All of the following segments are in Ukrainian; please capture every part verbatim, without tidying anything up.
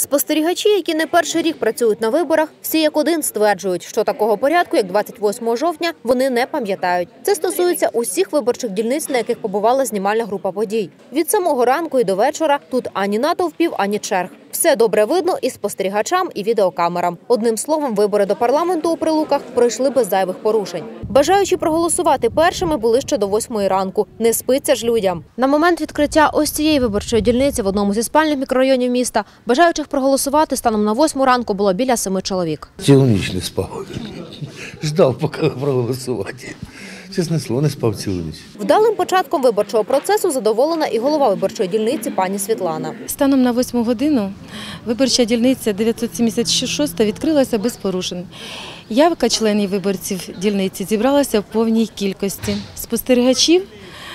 Спостерігачі, які не перший рік працюють на виборах, всі як один стверджують, що такого порядку, як двадцять восьмого жовтня, вони не пам'ятають. Це стосується усіх виборчих дільниць, на яких побувала знімальна група подій. Від самого ранку і до вечора тут ані натовпів, ані черг. Все добре видно і спостерігачам, і відеокамерам. Одним словом, вибори до парламенту у Прилуках пройшли без зайвих порушень. Бажаючі проголосувати першими були ще до восьмої ранку. Не спиться ж людям. На момент відкриття ось цієї виборчої дільниці в одному зі спальних мікрорайонів міста бажаючих проголосувати станом на восьму ранку було біля семи чоловік. Цілу ніч не спав. Ждав, поки проголосувати. Чесне слово, не спав цілу ніч. Вдалим початком виборчого процесу задоволена і голова виборчої дільниці пані Світлана. Станом на восьму годину виборча дільниця дев'ятсот сімдесят шість відкрилася без порушень. Явка членів виборців дільниці зібралася в повній кількості. Спостерігачів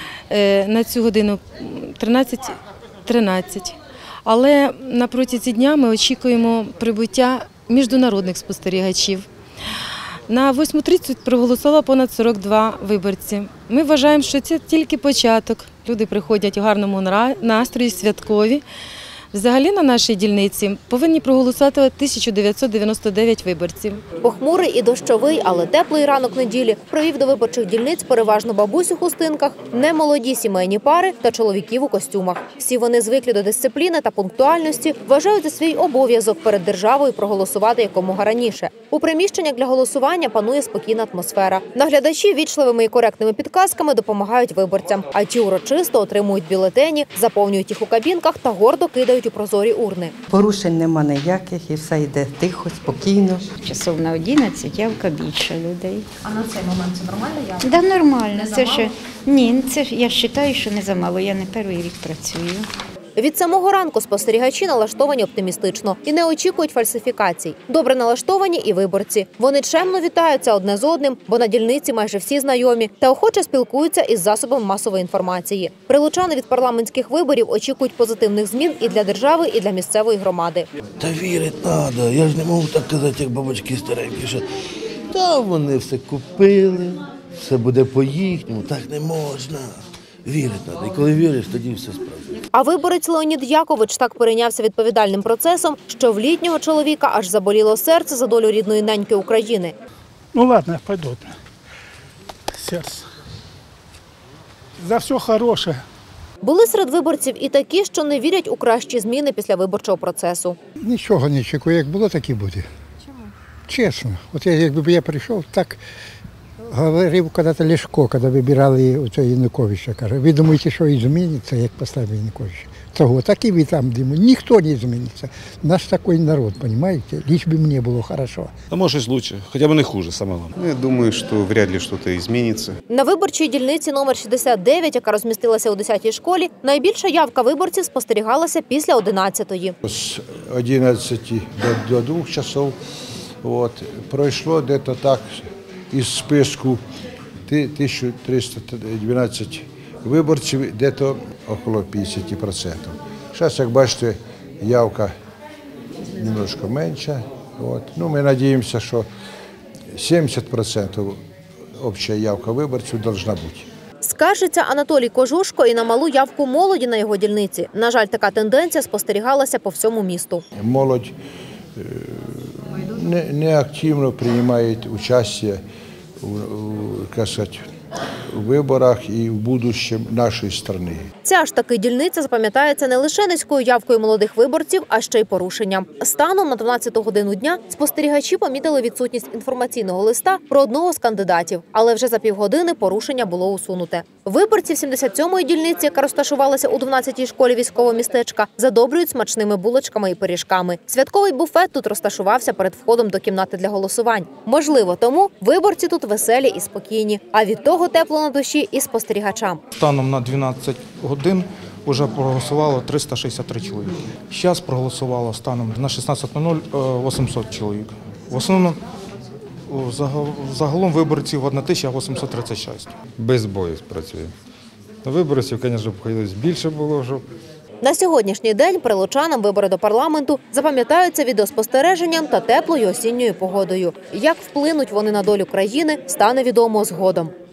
на цю годину тринадцять тринадцять. Але на протязі дня ми очікуємо прибуття міжнародних спостерігачів. На восьму тридцять проголосувало понад сорок два виборці. Ми вважаємо, що це тільки початок. Люди приходять у гарному настрої, святкові. Взагалі на нашій дільниці повинні проголосувати тисяча дев'ятсот дев'яносто дев'ять виборців. Похмурий і дощовий, але теплий ранок неділі провів до виборчих дільниць переважно бабусь у хустинках, немолоді сімейні пари та чоловіків у костюмах. Всі вони звиклі до дисципліни та пунктуальності, вважають за свій обов'язок перед державою проголосувати якомога раніше. У приміщеннях для голосування панує спокійна атмосфера. Наглядачі вічливими і коректними підказками допомагають виборцям, а ті урочисто отримують бюлетені, заповнюють їх у кабінках та гордо кидають у прозорі урни. Порушень нема ніяких і все йде тихо, спокійно. Часов на одинадцять явка більше людей. А на цей момент це нормально явка? Так, да, нормально. Це ще, ні, це ж, я вважаю, що не замало. Я не перший рік працюю. Від самого ранку спостерігачі налаштовані оптимістично і не очікують фальсифікацій. Добре налаштовані і виборці. Вони чемно вітаються одне з одним, бо на дільниці майже всі знайомі, та охоче спілкуються із засобами масової інформації. Прилучани від парламентських виборів очікують позитивних змін і для держави, і для місцевої громади. Та вірити треба. Я ж не можу так казати, як бабочки старенькі, що та вони все купили, все буде по-їхньому. Так не можна. Вірити треба. І коли віриш, тоді все справді. А виборець Леонід Якович так перейнявся відповідальним процесом, що в літнього чоловіка аж заболіло серце за долю рідної неньки України. Ну ладно, пойду. Серце. За все хороше. Були серед виборців і такі, що не вірять у кращі зміни після виборчого процесу. Нічого не чекаю, як було, так і буде. Чому? Чесно. От я, якби я прийшов, так говорив коли-то Ляшко, коли вибирали у цього Януковича. Каже, ви думаєте, що і зміниться, як поставили Януковича? Того, так і ви там думаєте, ніхто не зміниться. Наш такий народ, розумієте? Лиш би мені було добре. А може краще, хоча б не хуже, саме головне. Я думаю, що вряд ли щось зміниться. На виборчій дільниці номер шістдесят дев'ять, яка розмістилася у десятій школі, найбільша явка виборців спостерігалася після одинадцятої. З одинадцяти до двох часов от, пройшло десь так із списку тисяча триста дванадцять виборців, десь около п'ятдесят відсотків. Зараз, як бачите, явка немножко менша. От. Ну, ми сподіваємося, що сімдесят відсотків обща явка виборців має бути. Скаржиться Анатолій Кожушко і на малу явку молоді на його дільниці. На жаль, така тенденція спостерігалася по всьому місту. Молодь не, не активно приймає участь у, у виборах і в будущем нашої країни. Ця ж таки дільниця запам'ятається не лише низькою явкою молодих виборців, а ще й порушенням. Станом на дванадцяту годину дня спостерігачі помітили відсутність інформаційного листа про одного з кандидатів, але вже за півгодини порушення було усунуте. Виборці сімдесят сьомої дільниці, яка розташувалася у дванадцятій школі військового містечка, задобрюють смачними булочками і пиріжками. Святковий буфет тут розташувався перед входом до кімнати для голосувань. Можливо, тому виборці тут веселі і спокійні, а від того тепло на душі і спостерігачам. Станом на дванадцять годин вже проголосувало триста шістдесят три чоловіки. Зараз проголосувало станом на шістнадцять нуль нуль вісімсот чоловік. В основному загалом виборців тисяча вісімсот тридцять шість. Без бою працює. Виборців, звісно, б хотілося більше було. Щоб... На сьогоднішній день прилучанам вибори до парламенту запам'ятаються відеоспостереженням та теплою осінньою погодою. Як вплинуть вони на долю країни, стане відомо згодом.